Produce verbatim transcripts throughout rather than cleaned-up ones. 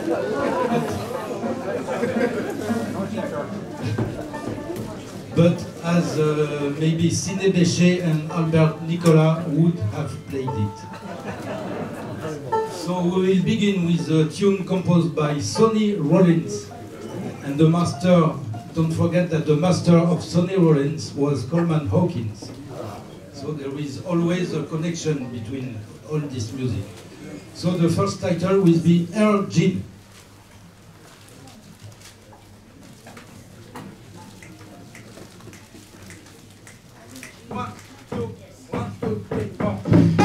But as uh, maybe Sidney Bechet and Albert Nicola would have played it. So we will begin with a tune composed by Sonny Rollins. And the master, don't forget that the master of Sonny Rollins was Coleman Hawkins. So there is always a connection between all this music. So the first title will be Air Jean. One, two, one, two, three, four.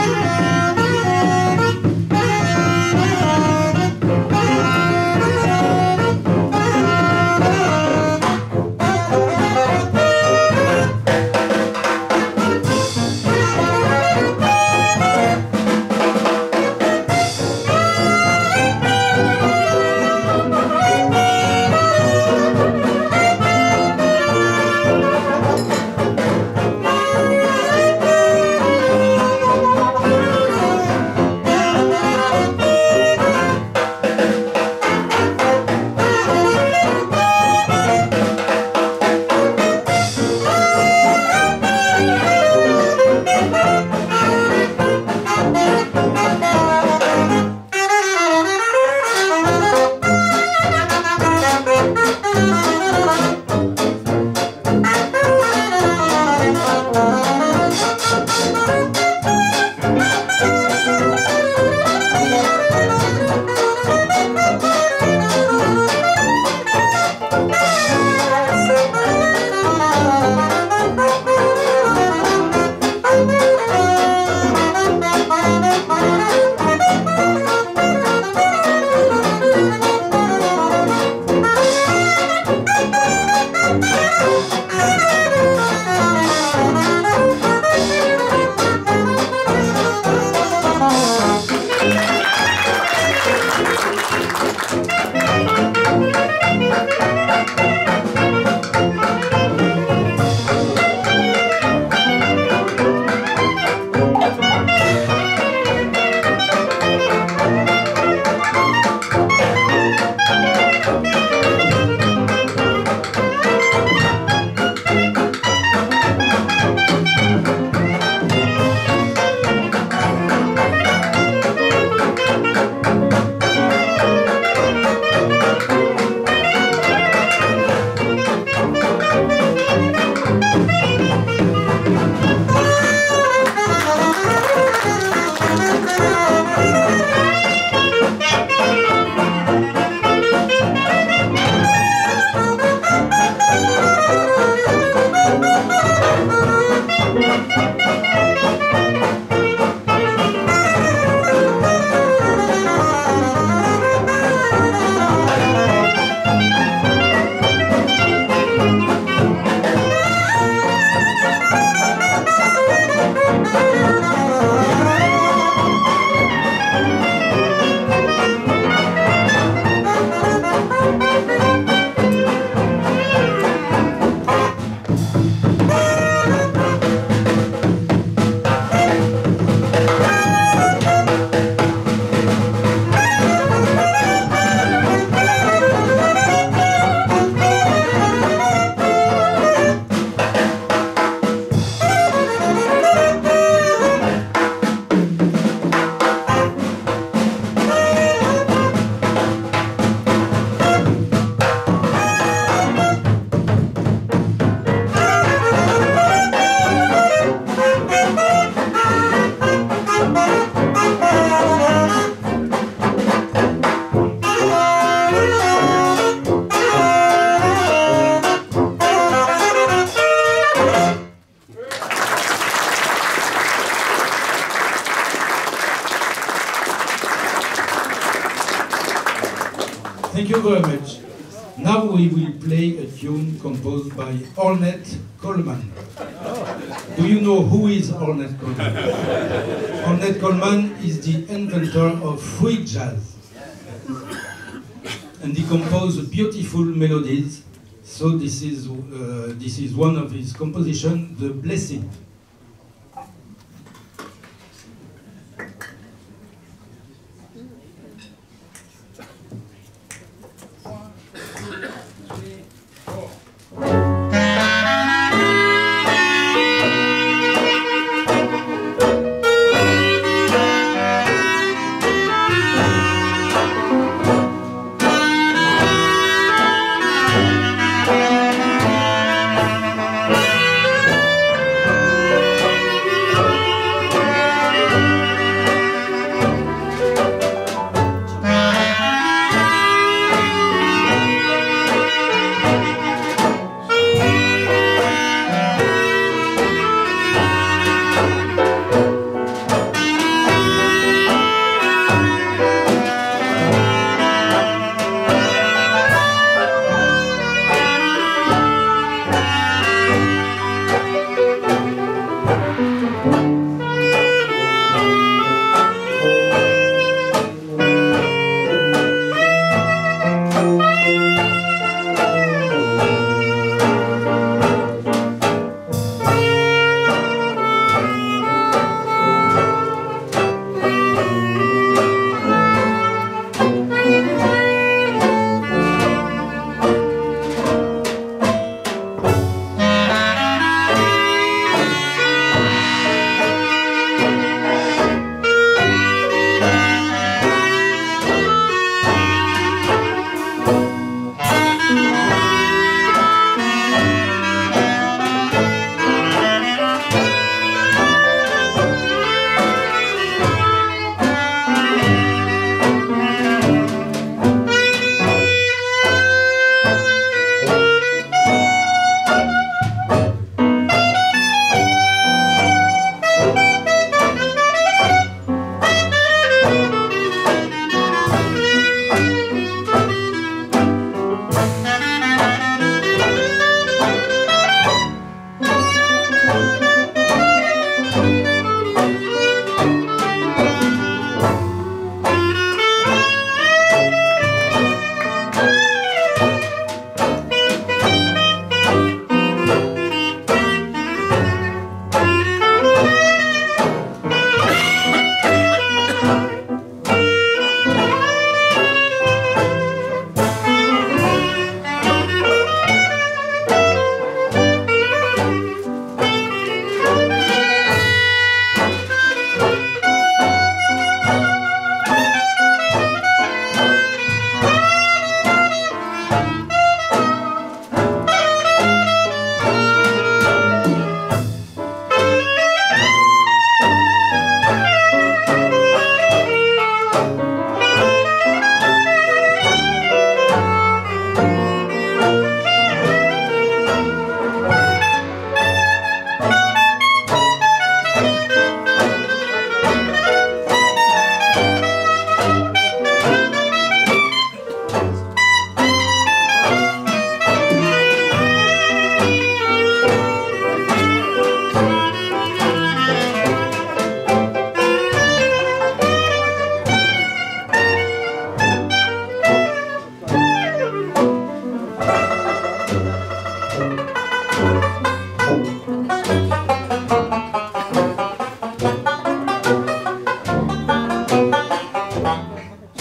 Thank you very much. Now we will play a tune composed by Ornette Coleman. Do you know who is Ornette Coleman? Ornette Coleman is the inventor of free jazz. And he composed beautiful melodies. So this is, uh, this is one of his compositions, The Blessing.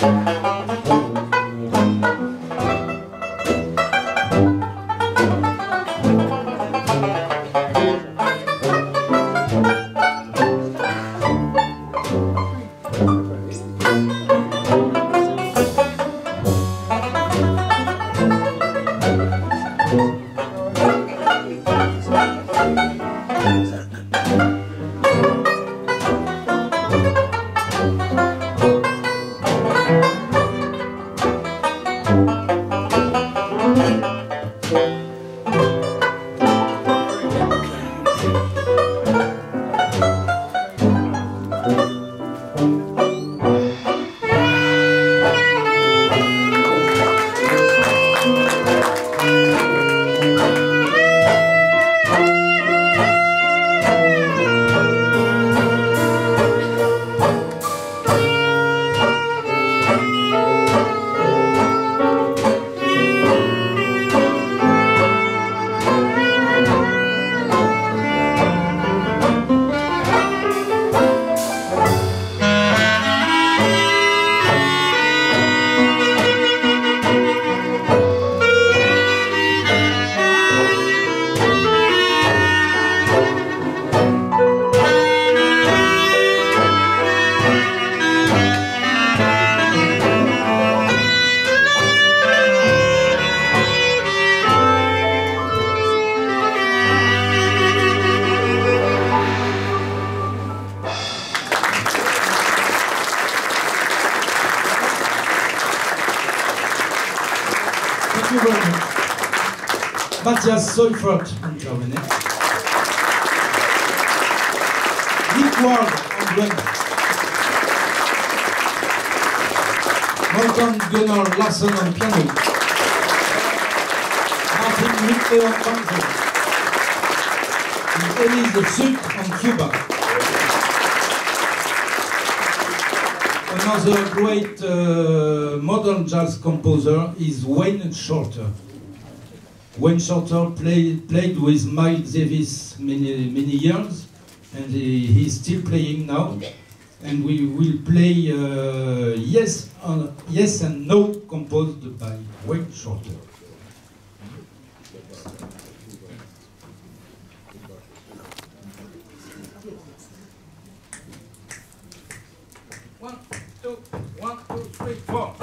Matthias Seuffert in Germany. Whitley on drum. Morten Gunnar Larsen on piano. Whitley on banjo. And Elise Sut on tuba. Another great uh, modern jazz composer is Wayne Shorter. Wayne Shorter played, played with Miles Davis many, many years, and he, he's still playing now. And we will play uh, Yes, uh, Yes and No, composed by Wayne Shorter. One, two, one, two, three, four.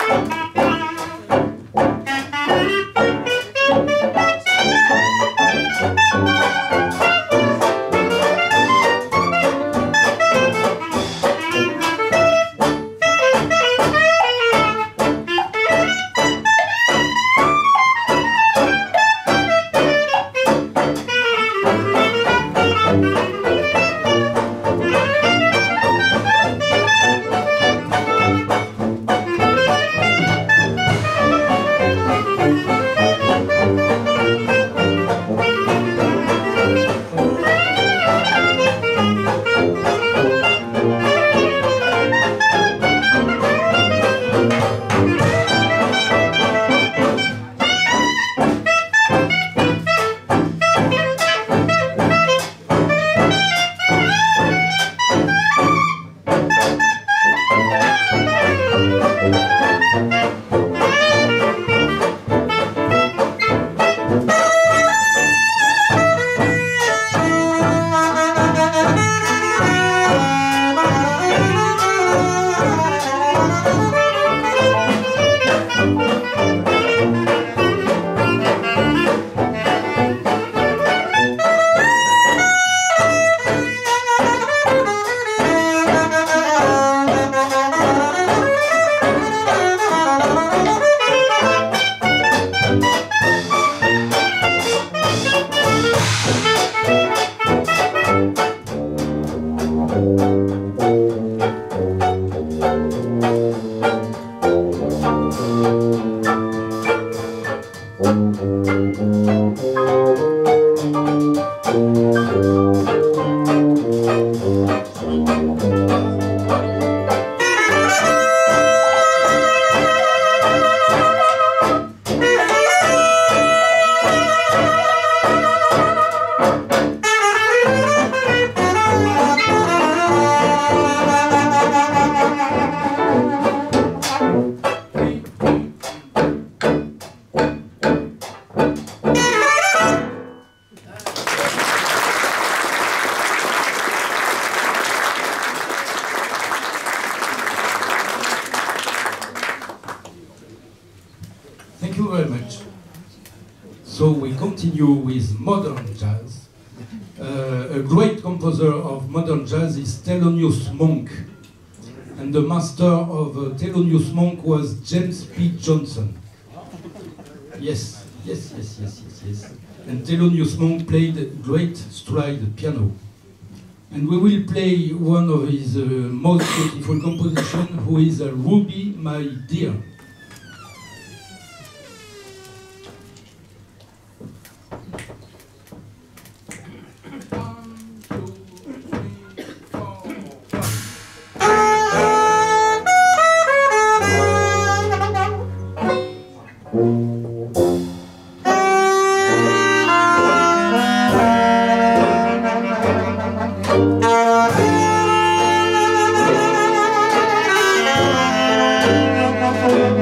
So we continue with modern jazz. Uh, a great composer of modern jazz is Thelonious Monk. And the master of uh, Thelonious Monk was James P. Johnson. Yes, yes, yes, yes, yes, yes. And Thelonious Monk played great stride piano. And we will play one of his uh, most beautiful compositions, who is uh, Ruby, My Dear. Thank you.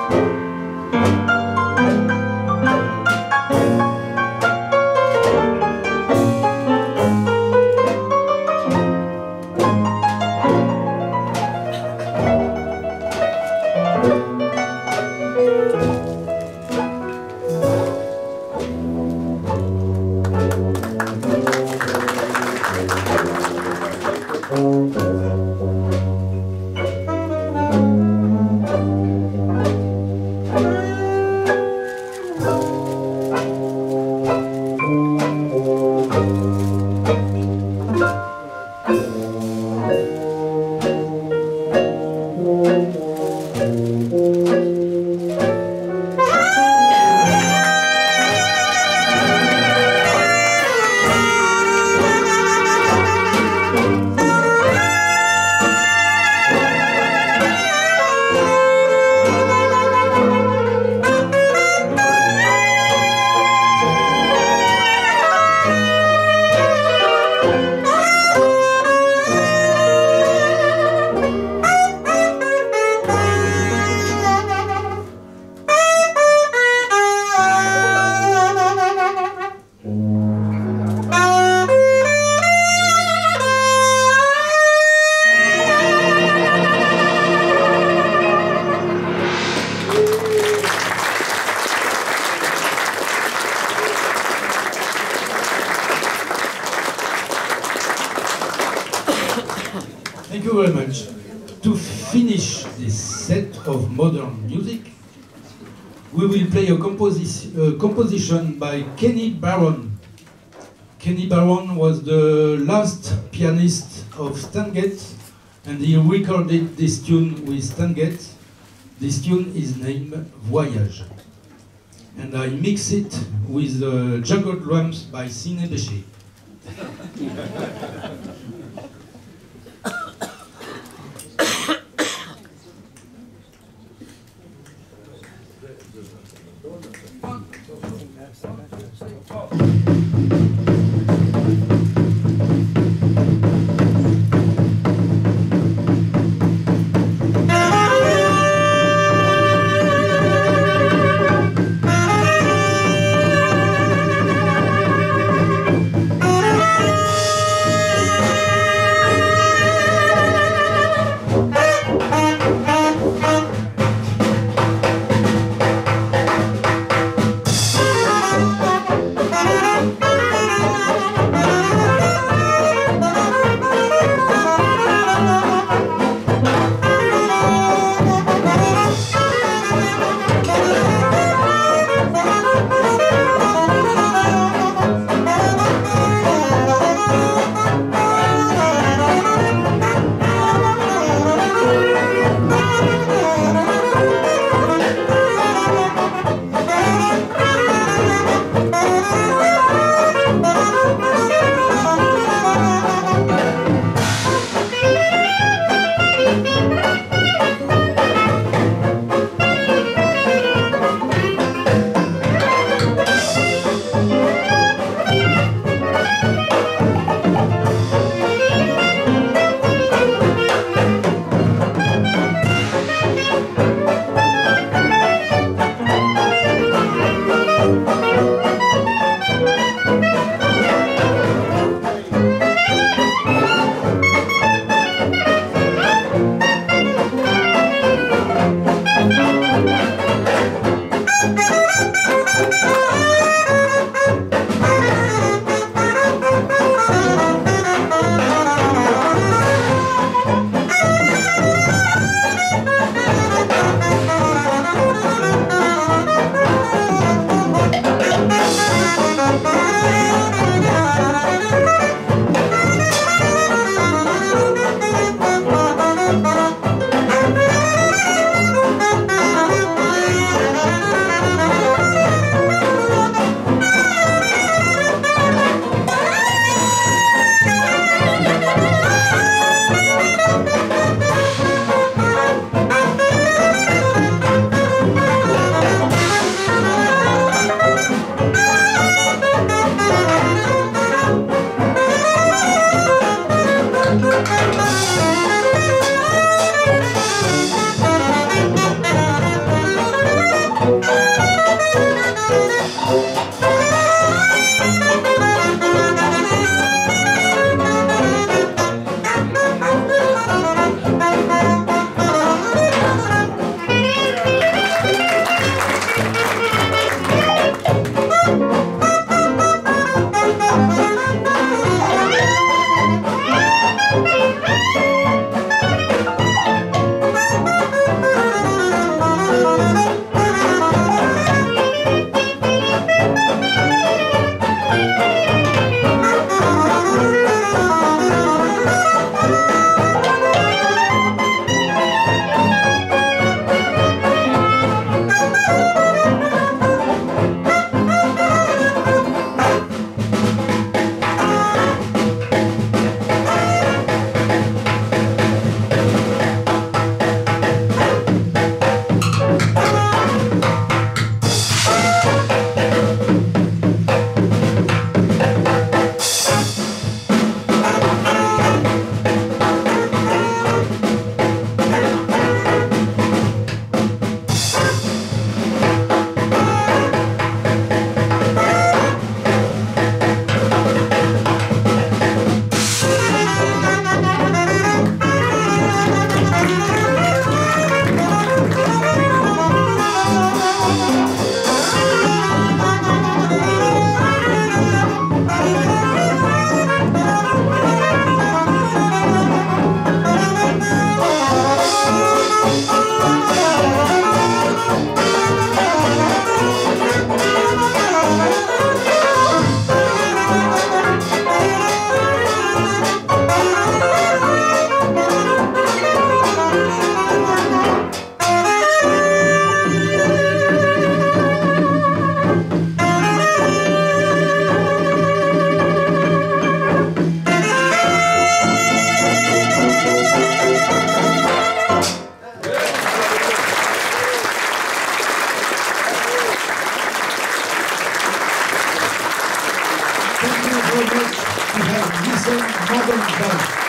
you very much. To finish this set of modern music, we will play a composi uh, composition by Kenny Barron. Kenny Barron was the last pianist of Stan Getz, and he recorded this tune with Stan Getz. This tune is named Voyage. And I mix it with the jungle drums by Cine Béché. Bye. so much to have listened modern jazz.